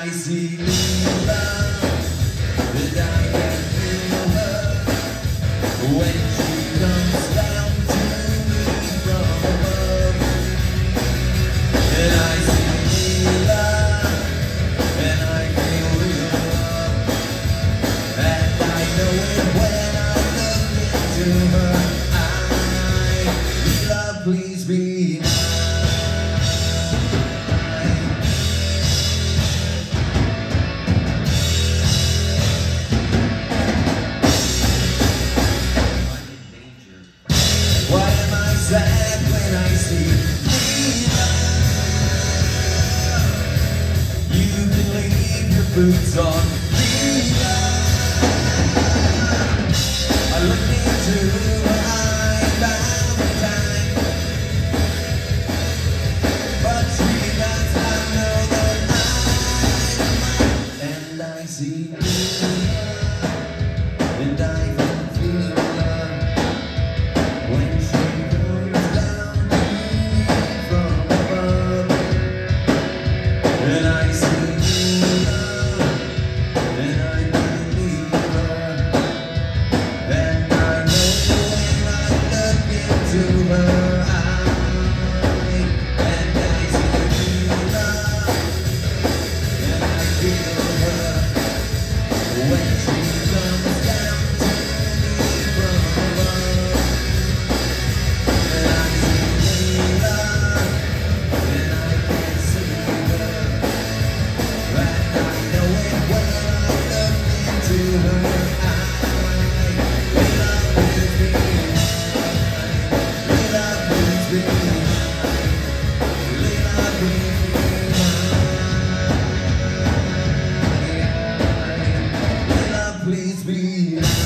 I see love, and I can feel her when she comes down to me from above. And I see love, and I feel love, and I know it when I look into her eyes. Love, please be mine. Why am I sad when I see love? You can leave your boots on. I look into her eyes bound in time, but she does not know that I'm mine. And I see love, and I can feel love when she comes down to me from above. And I see love, and I believe her, and I know when I look into her eyes. And I see love, and I feel her when she comes down to me from above. And I see love, and I can see her, and I know it when I look into her eyes. Love, please be mine. Love, please be mine. Love, please be mine. Love, please be mine.